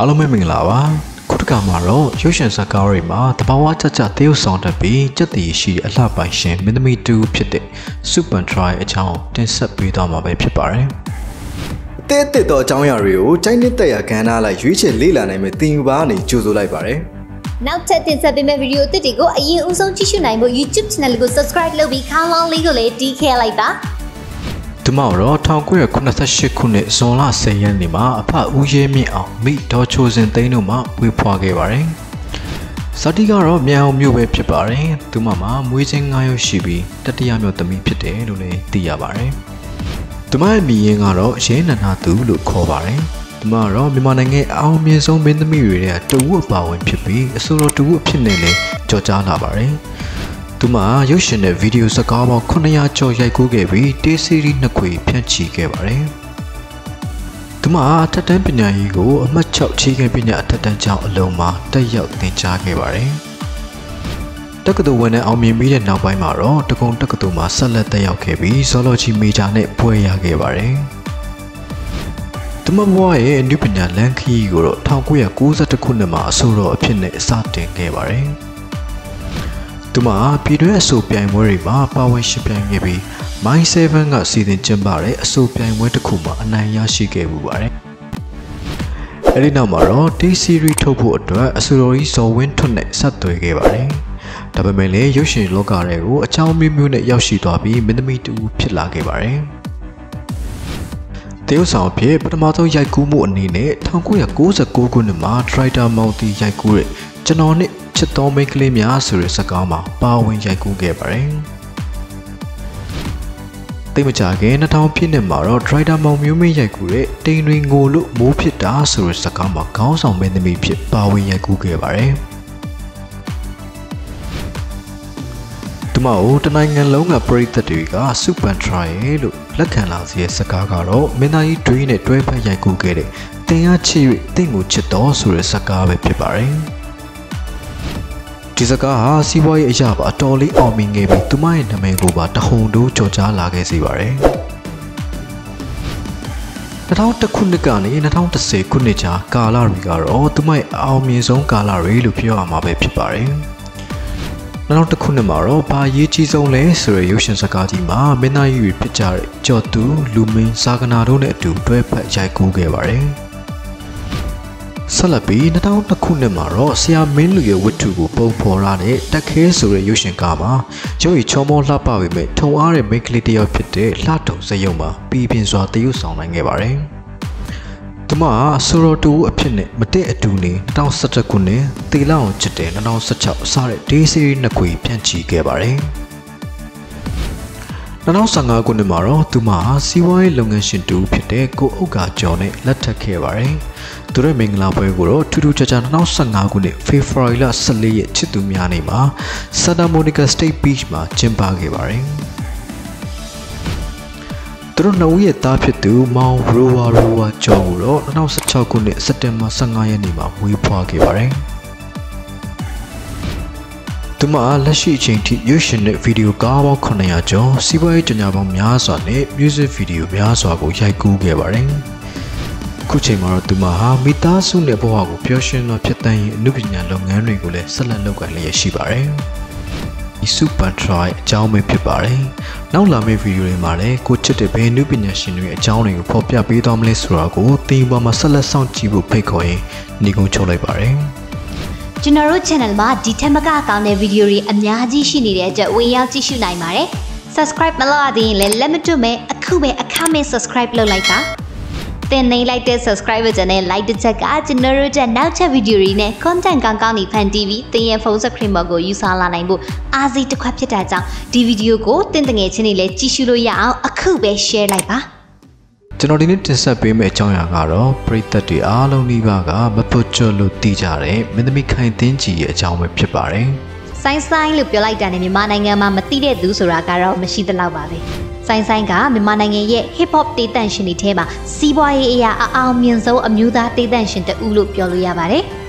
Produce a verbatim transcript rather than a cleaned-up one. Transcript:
အားလုံးပဲမင်္ဂလာပါခုတစ်ခါမှာတော့ရုပ်ရှင်ဇာတ်ကားတွေမှာတဘာဝကြကြတရုပ်ဆောင်တတ်ပြီးစက်တည်ရှိအလှပိုင်ရှင်မင်းသမီးတူဖြစ်တဲ့ Super Try အကြောင်းတင်ဆက်ပေးသွားမှာပဲဖြစ်ပါတယ်။တဲ့တဲ့တော့အကြောင်းအရာတွေကိုကျိုင်းနှစ်တက်ရခန်းထားလိုက်ရွေးချယ်လေ့လာနိုင်မယ့်သင်ယူပါနေကြိုဆိုလိုက်ပါတယ်။နောက်ထပ်တင်ဆက်ပေးမယ့်ဗီဒီယိုအသစ်တွေကိုအရင်ဦးဆုံးကြည့်ရှုနိုင်ဖို့ YouTube Channel ကို Subscribe လုပ်ပြီးခေါင်းလောင်းလေးကိုလည်းတီးခဲလိုက်ပါ။ဒီမှာတော့၁၉၇၈ခုနှစ်ဇွန်လ၁၀ရက်နေ့မှာအဖဦးရဲမြင့်အောင်မိဒေါ်ချိုစင်သိန်းတို့မှဝေဖွာခဲ့ပါတယ်။ဇာတိကတော့မြန်အောင်မျိုးပဲဖြစ်ပါတယ်။သူမမှာမွေးချင်း၅ယောက်ရှိပြီးတတိယမြောက်သမီးဖြစ်တယ်လို့လည်းသိရပါတယ်။ဒီမရဲ့မိရင်ကတော့ရဲနန္ဒသူလို့ခေါ်ပါတယ်။ဒီမှာတော့မြန်မာနိုင်ငံအအောင်မြင်ဆုံးမင်းသမီးတွေရဲ့တဝက်ပါဝင်ဖြစ်ပြီးအဆိုတော်တဝက်ဖြစ်နေလေကြော်ကြားလာပါတယ်။သူမရုပ်ရှင်နဲ့ဗီဒီယိုစကားပေါင်း၇၀၀ကျော်ရိုက်ကူးခဲ့ပြီးတေးစီရီနှစ်ခွေဖြန့်ချီခဲ့ပါတယ်။သူမအထက်တန်းပညာရေးကိုအမှတ်၆ခြေခံပညာအထက်တန်းကျောင်းအလုံးမှာတက်ရောက်သင်ကြားခဲ့ပါတယ်။တက္ကသိုလ်ဝင်နဲ့အောင်မြင်ပြီးတဲ့နောက်ပိုင်းမှာတော့တက္ကသိုလ်တက္ကသိုလ်မှာဆက်လက်တက်ရောက်ခဲ့ပြီး Zoology Major နဲ့ဘွဲ့ရခဲ့ပါတယ်။သူမဘွားရဲ့အနုပညာလမ်းခရီးကိုတော့၁၉၉၁ခုနှစ်မှာအဆိုတော်အဖြစ်နဲ့စတင်ခဲ့ပါတယ်။သူမပြည်တွင်းအဆိုပြိုင်ပွဲတွေမှာပါဝင်ရှင်ပြိုင်ခဲ့ပြီး မိုင်း7 ကစီစဉ်ကျင်းပတဲ့အဆိုပြိုင်ပွဲတစ်ခုမှာအနိုင်ရရှိခဲ့ပူပါတယ်။အဲဒီနောက်မှာတော့ T series ထုတ်ဖို့အတွက်အဆိုတော်ကြီးဇော်ဝင်းထွတ်နဲ့ဆက်သွယ်ခဲ့ပါတယ်။ဒါပေမဲ့လည်းရုပ်ရှင်လောကတွေကိုအချောင်းမျိုးမျိုးနဲ့ရောက်ရှိသွားပြီးမင်းသမီးတူဖြစ်လာခဲ့ပါတယ်။တရုတ်ဆောင်အဖြစ်ပထမဆုံးရိုက်ကူးမှုအနေနဲ့၁၉၉၉ခုနှစ်မှာဒရိုက်တာမောင်တီရိုက်ကူးတဲ့ကျွန်တော်နဲ့ချစ်တော်မိန်းကလေးများဆိုတဲ့ဇာတ်ကားမှာပါဝင်ရိုက်ကူးခဲ့ပါတယ်။တိတ်မကြခင်၂၀၀၀ပြည့်နှစ်မှာတော့ဒရိုက်တာမောင်မျိုးမင်းရိုက်ကူးတဲ့တိန်တွင်ငိုလို့မိုးဖြစ်တာဆိုတဲ့ဇာတ်ကားမှာခေါင်းဆောင်မင်းသမီးဖြစ်ပါဝင်ရိုက်ကူးခဲ့ပါတယ်။ဒီမှာတနိုင်ငံလုံးကပရိသတ်တွေက Super Try လို့လက်ခံလာစေတဲ့ဇာတ်ကားကတော့မင်းသားကြီးတွေးနဲ့တွဲဖက်ရိုက်ကူးခဲ့တဲ့တင်ရချစ်၍တင့်ကိုချစ်တော်ဆိုတဲ့ဇာတ်ကားပဲဖြစ်ပါတယ်။ဒီစကားဟာစီးပွားရေးအရာပါအတော်လေးအောင်မြင်ခဲ့ပြီးသူမရဲ့နာမည်ကိုပါတဟုန်တိုးကြော်ကြားလာခဲ့စေပါတယ်။၂၀၀၁ခုနှစ်ကနေ၂၀၁၀ခုနှစ်ကြားကာလတွေကတော့သူမရဲ့အောင်မြင်ဆုံးကာလတွေလို့ပြောရမှာပဲဖြစ်ပါတယ်။၂၀၀၁ခုနှစ်မှာတော့ဘာရေးကြီးဆုံးလဲဆိုတဲ့ရုပ်ရှင်ဇာတ်ကားကြီးမှာမင်းသားကြီးတွေဖြစ်ကြတဲ့ကျော်သူလူမင်းစာကနာတို့နဲ့အတူတွဲဖက်ရိုက်ကူးခဲ့ပါတယ်။ဆက်လက်ပြီး၂၀၀၂ခုနှစ်မှာတော့ဆရာမင်းလူရဲ့ဝတ္ထုကိုပုံဖော်ရတဲ့တက်ခဲဆိုတဲ့ရုပ်ရှင်ကားမှာရုပ်ရည်ချောမောလှပပေမဲ့ထုံအားတဲ့မိန်းကလေးတစ်ယောက်ဖြစ်တဲ့လှထုံစရုံမှာပြည်ပြင်းစွာတရုပ်ဆောင်နိုင်ခဲ့ပါတယ်။သူမဆိုရိုတူအဖြစ်နဲ့မတဲ့အတူနေ၂၀၁၁ခုနှစ်တေလာအောင်ချစ်တဲ့၂၀၁၆စတဲ့ဒေးစီရီနှစ်ခွေဖြန့်ချီခဲ့ပါတယ်။၂၀၁၅ခုနှစ်မှာတော့သူမစီးပွားရေးလုပ်ငန်းရှင်တူဖြစ်တဲ့ကိုဥက္ကာကျော်နဲ့လက်ထပ်ခဲ့ပါတယ်။သူရဲ့မင်္ဂလာပွဲကိုတော့ထူးထူးခြားခြား၂၀၁၅ခုနှစ်ဖေဖော်ဝါရီလ၁၄ရက်ချစ်သူများနေ့မှာ Santa Monica State Beach မှာကျင်းပခဲ့ပါတယ်။သူတို့နှစ်ဦးရဲ့သားဖြစ်သူမောင်ရိုဝါရိုဝါကျော်ကိုတော့၂၀၁၆ခုနှစ်စက်တင်ဘာ၁၅ရက်နေ့မှာမွေးဖွားခဲ့ပါတယ်။သူမလက်ရှိအချိန်ထိရုပ်ရှင်နဲ့ဗီဒီယိုကားပေါင်း၇၀၀ကျော်စီးပွားရေးကြေညာပေါင်းများစွာနဲ့ music video များစွာကိုရိုက်ကူးခဲ့ပါတယ်။ခုချိန်မှာတော့သူမဟာမိသားစုနဲ့ဘဝကိုပျော်ရွှင်စွာဖြစ်တမ်းရေးအမှုပညာလုပ်ငန်းတွေကိုလည်းဆက်လက်လုပ်ကိုင်လျက်ရှိပါတယ်။ဒီ Super Try အကြောင်းပဲဖြစ်ပါတယ်။နောက်လာမယ့်ဗီဒီယိုတွေမှာလည်းကိုချစ်တဲ့ဘယ်အမှုပညာရှင်တွေအကြောင်းတွေကိုဖော်ပြပေးသွားမလဲဆိုတာကိုသင်ပေါ်မှာဆက်လက်စောင့်ကြည့်ဖို့ဖိတ်ခေါ်ရင်းညီကုန်းချုပ်လိုက်ပါတယ်။ကျွန်တော်တို့ channel မှာဒီထက်မကကောင်းတဲ့ဗီဒီယိုတွေအများကြီးရှိနေတဲ့အတွက်ဝင်ရောက်ကြည့်ရှုနိုင်ပါတယ်။ Subscribe မလုပ်ရသေးရင်လည်းလက်မတွတ်မဲ့အခုပဲအခမဲ့ Subscribe လုပ်လိုက်ပါ။တင်နေလိုက်တဲ့ Subscriber နဲ့ Like တစ်ချက်ကကျွန်တော်တို့ရဲ့နောက်ချက်ဗီဒီယိုတွေနဲ့ content ကောင်းကောင်းတွေဖန်တီးပြီးတင်ရဲ့ဖုန်းစခရင်ပေါ်ကိုယူဆလာနိုင်ဖို့အားစီတစ်ခွက်ဖြစ်တာကြောင့်ဒီဗီဒီယိုကိုတင်တငယ်ချင်းတွေလည်းကြည့်ရှုလို့ရအောင်အခုပဲ share လိုက်ပါကျွန်တော်ဒီနေ့တင်ဆက်ပေးမယ့်အကြောင်းအရာကတော့ပရိသတ်တွေအားလုံးဒီပါကမပွတ်ချလို့တည်ကြတဲ့မင်းသမီးခိုင်သင်းကြီးရဲ့အကြောင်းပဲဖြစ်ပါတယ်။ဆိုင်းဆိုင်းလို့ပြောလိုက်တာနဲ့မြန်မာနိုင်ငံမှာမသိတဲ့သူဆိုတာကတော့မရှိသလောက်ပါပဲ။ဆိုင်းဆိုင်းကမြန်မာနိုင်ငံရဲ့ hip hop တေးသန့်ရှင်တွေထဲမှာစီးပွားရေးအရာအအောင်မြင်ဆုံးအမျိုးသားတေးသန့်ရှင်တဦးလို့ပြောလို့ရပါတယ်။